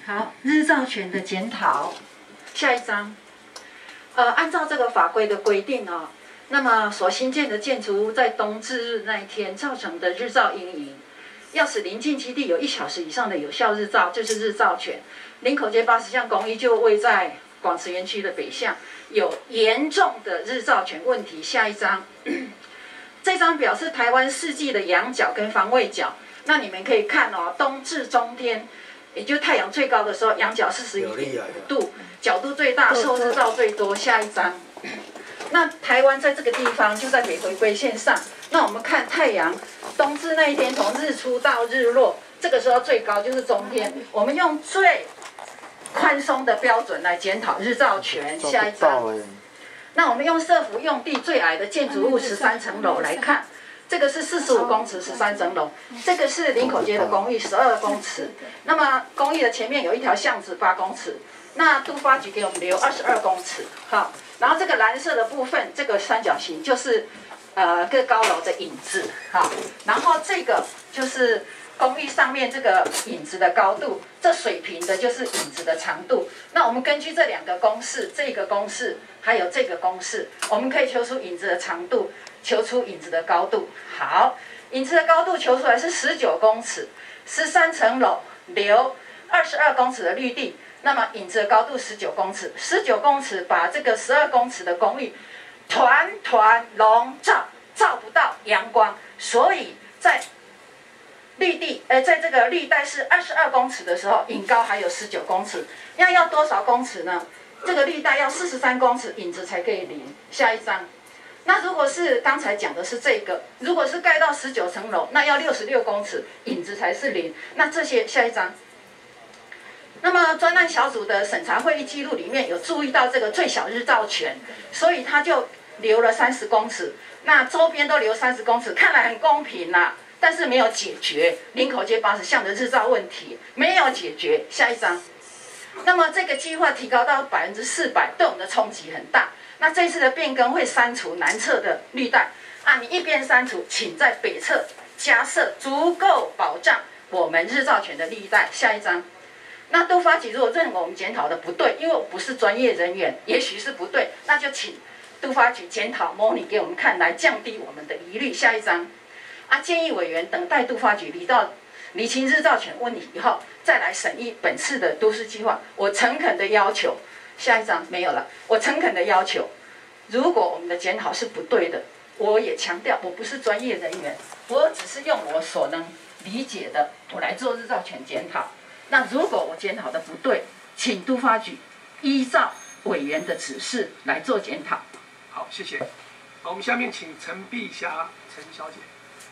好，日照权的检讨，下一章。按照这个法规的规定哦，那么所新建的建筑物在冬至日那一天造成的日照阴影，要使邻近基地有1小时以上的有效日照，就是日照权。林口街80巷公寓就位在广慈园区的北向，有严重的日照权问题。下一章，这张表是台湾4季的仰角跟方位角，那你们可以看哦，冬至中天。也就太阳最高的时候，仰角41.5度，角度最大，受日照最多。下一张，那台湾在这个地方就在北回归线上。那我们看太阳，冬至那一天从日出到日落，这个时候最高就是中天。我们用最宽松的标准来检讨日照权。下一张，那我们用社福用地最矮的建筑物13层楼来看。这个是45公尺13层楼，这个是林口街的公寓12公尺。那么公寓的前面有一条巷子8公尺，那都发局给我们留22公尺。好，然后这个蓝色的部分，这个三角形就是各高楼的影子。好，然后这个就是公寓上面这个影子的高度，这水平的就是影子的长度。那我们根据这2个公式，这个公式还有这个公式，我们可以求出影子的长度。求出影子的高度。好，影子的高度求出来是19公尺，13层楼留22公尺的绿地，那么影子的高度19公尺，19公尺把这个12公尺的公寓团笼罩，照不到阳光，所以在绿地，在这个绿带是22公尺的时候，影高还有19公尺，要多少公尺呢？这个绿带要43公尺，影子才可以零。下一张。那如果是刚才讲的是这个，如果是盖到19层楼，那要66公尺，影子才是0。那这些下一章。那么专案小组的审查会议记录里面有注意到这个最小日照权，所以他就留了30公尺，那周边都留30公尺，看来很公平啦，但是没有解决林口街80巷的日照问题，没有解决。下一章。那么这个计划提高到400%，对我们的冲击很大。那这次的变更会删除南侧的绿带啊，你一边删除，请在北侧加设足够保障我们日照权的绿带。下一章。那都发局如果认为我们检讨的不对，因为我不是专业人员，也许是不对，那就请都发局检讨模拟给我们看，来降低我们的疑虑。下一章。啊，建议委员等待都发局厘清日照权问题以后，再来审议本次的都市计划。我诚恳的要求。下一章没有了。我诚恳的要求，如果我们的检讨是不对的，我也强调我不是专业人员，我只是用我所能理解的，我来做日照权检讨。那如果我检讨的不对，请都发局依照委员的指示来做检讨。 好，谢谢。好，我们下面请陈碧霞陈小姐。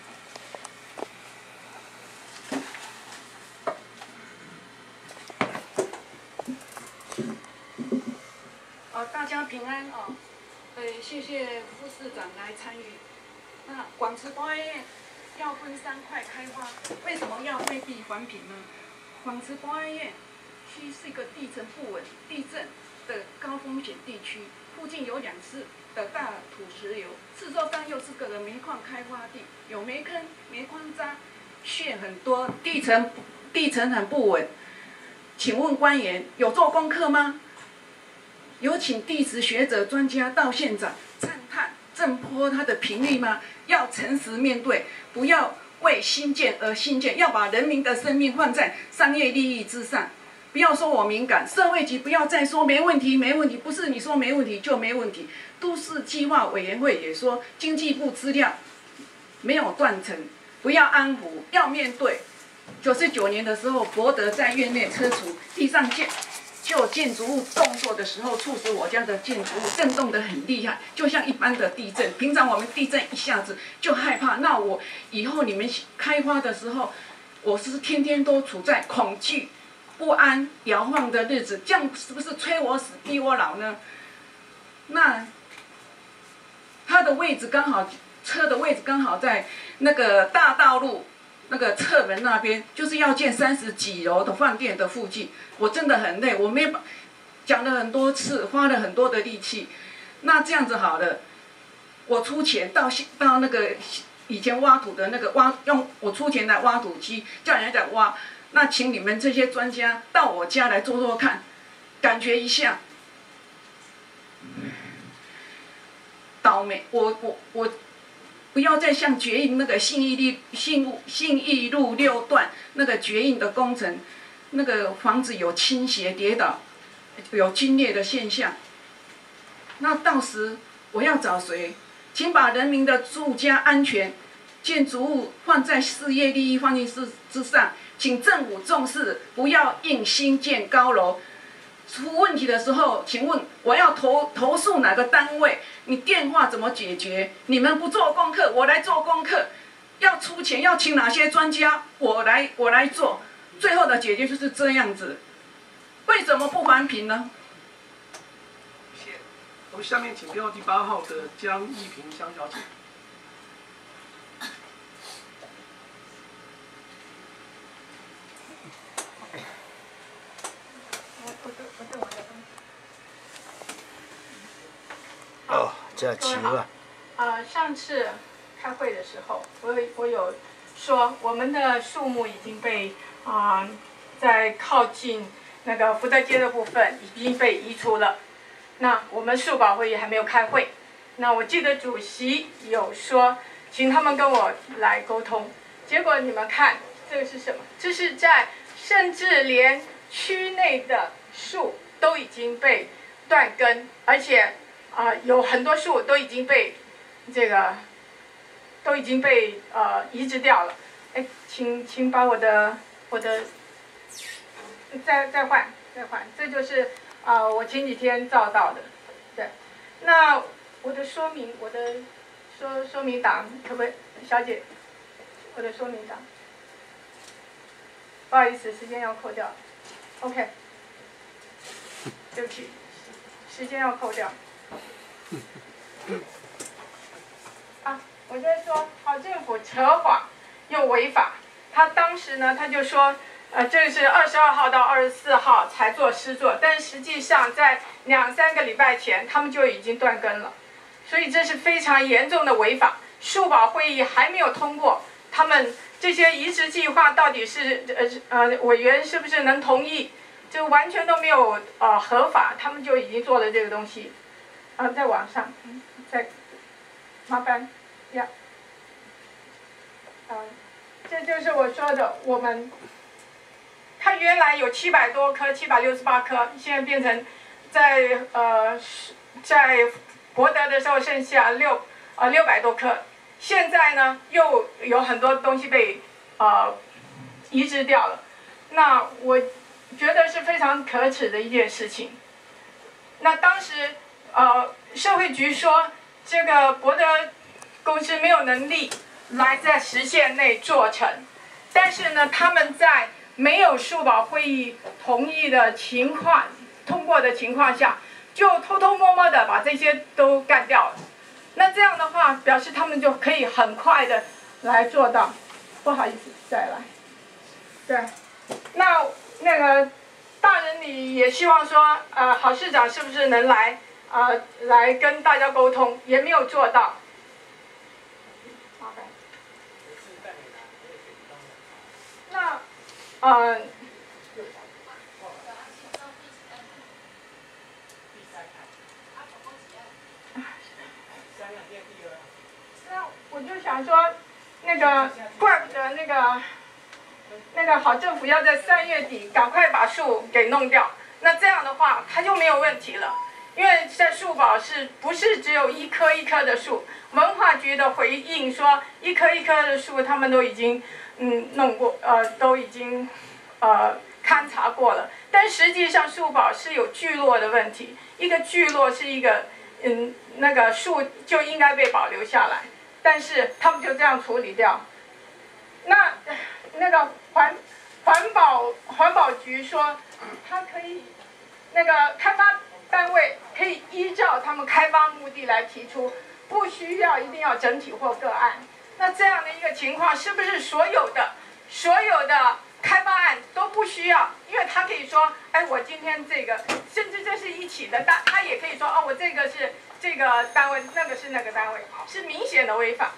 大家平安哦。谢谢副市长来参与。那广慈博爱院要分3块开发，为什么要未必环评呢？广慈博爱院区是一个地层不稳、地震的高风险地区，附近有2次的大土石流，四周上又是个煤矿开发地，有煤坑、煤矿渣，穴很多，地层很不稳。请问官员有做功课吗？有请地质学者专家到现场探探震波它的频率吗？要诚实面对，不要为新建而新建，要把人民的生命放在商业利益之上。不要说我敏感，社会局不要再说没问题，没问题，不是你说没问题就没问题。都市计划委员会也说，经济部资料没有断层，不要安抚，要面对。99年的时候，博德在院内拆除地上旧建筑物动作的时候，促使我家的建筑物震动得很厉害，就像一般的地震。平常我们地震一下子就害怕，那我以后你们开发的时候，我是天天都处在恐惧、不安、摇晃的日子，这样是不是催我死、逼我老呢？那它的位置刚好，车的位置刚好在那个大道路。那个侧门那边就是要建30几楼的饭店的附近，我真的很累，我没讲了很多次，花了很多的力气。那这样子好了，我出钱到那个以前挖土的那个用我出钱来挖土机，叫人家来挖。那请你们这些专家到我家来做做看，感觉一下。倒霉，我不要再像绝印那个信义路6段那个绝印的工程，那个房子有倾斜跌倒，有龟裂的现象。那到时我要找谁？请把人民的住家安全、建筑物放在事业利益放进之上，请政府重视，不要硬新建高楼。出问题的时候，请问我要投诉哪个单位？你电话怎么解决？你们不做功课，我来做功课。要出钱，要请哪些专家？我来做。最后的解决就是这样子。为什么不环评呢？ 谢谢。我们下面请编号第8号的江一平江小姐。 哦，这样齐了。 上次开会的时候，我有说我们的树木已经被在靠近那个福德街的部分已经被移除了。那我们树保会议还没有开会。那我记得主席有说，请他们跟我来沟通。结果你们看，这个是什么？这是甚至连区内的树都已经被断根，而且有很多树都已经被移植掉了。哎，请把我的再换，这就是我前几天照到的。对，那我的说明档可不可以，小姐？我的说明档，不好意思，时间要扣掉。OK， 对不起，时间要扣掉。我在说，好政府扯谎又违法。他当时呢，他就说，这是22号到24号才做施作，但实际上在2-3个礼拜前，他们就已经断根了。所以这是非常严重的违法。树保会议还没有通过，他们这些移植计划到底是委员是不是能同意？就完全都没有合法，他们就已经做了这个东西。在网上，再麻烦呀。这就是我说的，它原来有700多棵，768棵，现在变成在博德的时候剩下600多棵，现在呢又有很多东西被移植掉了，那我觉得是非常可耻的一件事情。那当时社会局说这个博德公司没有能力来在时限内做成，但是呢，他们在没有树保会议同意的通过的情况下，就偷偷摸摸的把这些都干掉了。那这样的话，表示他们就可以很快的来做到。不好意思，再来。对，那个大人你也希望说，郝市长是不是能来跟大家沟通，也没有做到。麻烦。那我就想说，怪不得那个好政府要在3月底赶快把树给弄掉，那这样的话它就没有问题了。因为在树保不是只有一棵一棵的树，文化局的回应说一棵一棵的树他们都已经弄过，都已经勘察过了，但实际上树保是有聚落的问题，一个聚落是一个那个树就应该被保留下来，但是他们就这样处理掉。那个环保局说，它可以开发单位可以依照他们开发目的来提出，不需要一定要整体或个案。那这样的一个情况，是不是所有的开发案都不需要？因为他可以说，哎，我今天这个，甚至这是一起的，他也可以说，我这个是这个单位，那个是那个单位，是明显的违法。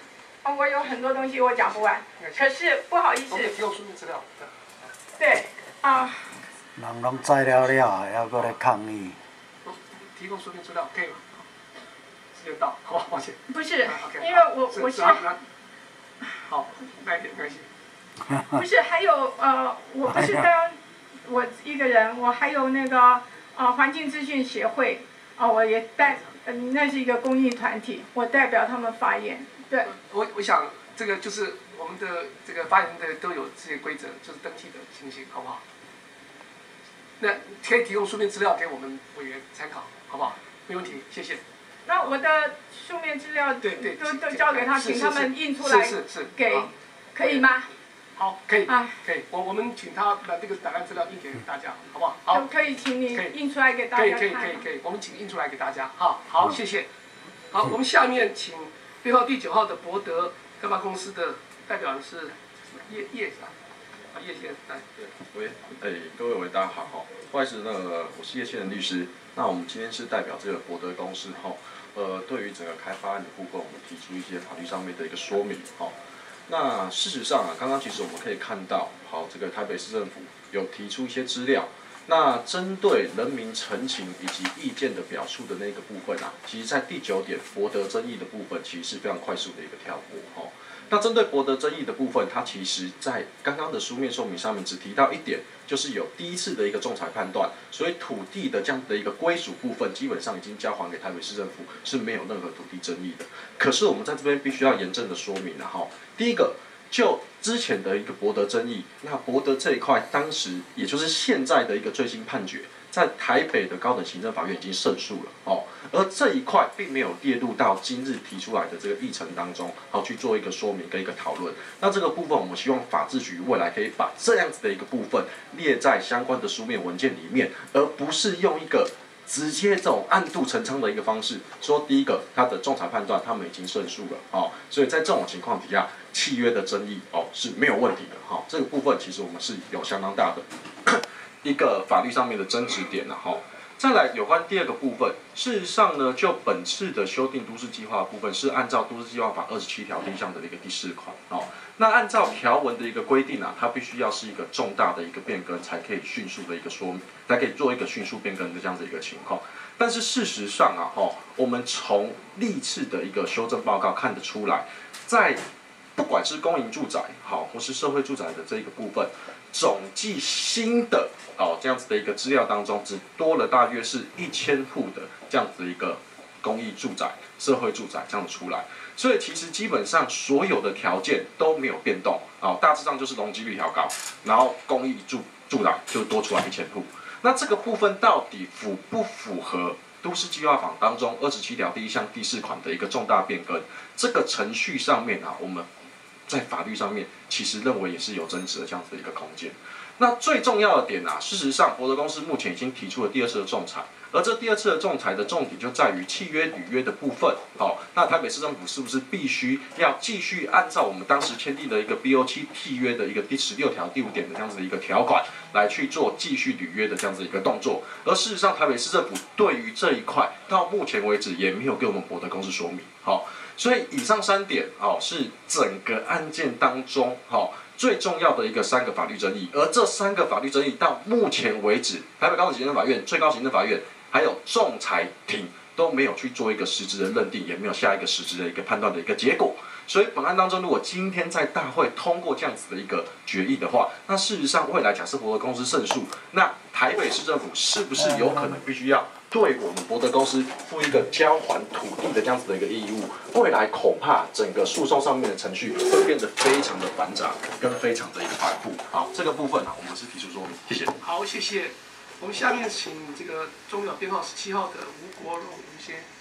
我有很多东西我讲不完，可是不好意思。 我给提供书面资料。 对啊。 人拢知了了，还搁来抗议。 提供书面资料，可以吗？时间到，好，抱歉。 不是，因为我是。 好，慢一点，没关系。 不是，还有我不是当我一个人，我还有那个环境资讯协会我也那是一个公益团体，我代表他们发言。对。 我想这个就是我们的这个发言的都有这些规则，就是登记的情形，好不好？那可以提供书面资料给我们委员参考，好不好？没问题，谢谢。 那我的书面资料对都交给他，请他们印出来给，可以吗？ 好，可以，可以。我们请他把这个档案资料印给大家，好不好？好， 可以，请你印出来给大家看。 可以，我们请印出来给大家。好，谢谢。好，我们下面请编号第9号的博德干嘛公司的代表人是叶是吧？叶先来。 各位委员大家好，不好意思，我是叶宪仁律师。那我们今天是代表这个博德公司对于整个开发案的部分，我们提出一些法律上面的一个说明那事实上刚刚其实我们可以看到，这个台北市政府有提出一些资料。那针对人民陈情以及意见的表述的那个部分其实在第9点博德争议的部分，其实是非常快速的一个跳过那针对博德争议的部分，它其实在刚刚的书面说明上面只提到一点，就是有第一次的一个仲裁判断，所以土地的这样的一个归属部分，基本上已经交还给台北市政府，是没有任何土地争议的。可是我们在这边必须要严正的说明第一个，就之前的一个博德争议，那博德这一块，当时也就是现在的一个最新判决，在台北的高等行政法院已经胜诉了而这一块并没有列入到今日提出来的这个议程当中去做一个说明跟一个讨论。那这个部分我们希望法制局未来可以把这样子的一个部分列在相关的书面文件里面，而不是用一个直接这种暗度陈仓的一个方式说，第一个他的仲裁判断他们已经胜诉了所以在这种情况底下，契约的争议是没有问题的这个部分其实我们是有相当大的一个法律上面的争执点再来有关第二个部分，事实上呢，就本次的修订都市计划的部分是按照都市计划法27条第1项的一个第4款那按照条文的一个规定它必须要是一个重大的一个变更，才可以迅速的一个说明，才可以做一个迅速变更的这样的一个情况。但是事实上我们从历次的一个修正报告看得出来，在不管是公营住宅或是社会住宅的这个部分，总计新的这样子的一个资料当中，只多了大约是1000户的这样子的一个公益住宅、社会住宅这样出来。所以其实基本上所有的条件都没有变动大致上就是容积率调高，然后公益住宅就多出来1000户。那这个部分到底符不符合都市计划法当中27条第1项第4款的一个重大变更？这个程序上面我们在法律上面其实认为也是有争执的这样子的一个空间。那最重要的点事实上博德公司目前已经提出了第2次的仲裁，而这第2次的仲裁的重点就在于契约履约的部分那台北市政府是不是必须要继续按照我们当时签订的一个 BO7 契约的一个第16条第5点的这样子的一个条款来去做继续履约的这样子一个动作？而事实上台北市政府对于这一块到目前为止也没有给我们博德公司说明所以以上3点是整个案件当中最重要的一个3个法律争议，而这3个法律争议到目前为止，台北高等行政法院、最高行政法院还有仲裁庭都没有去做一个实质的认定，也没有下一个实质的一个判断的一个结果。所以本案当中，如果今天在大会通过这样子的一个决议的话，那事实上未来假设博德公司胜诉，那台北市政府是不是有可能必须要对我们博德公司负一个交还土地的这样子的一个义务？未来恐怕整个诉讼上面的程序会变得非常的繁杂，跟非常的一个繁复。好，这个部分我们是提出说明，谢谢。 好，谢谢。我们下面请这个钟表编号17号的吴国荣吴先。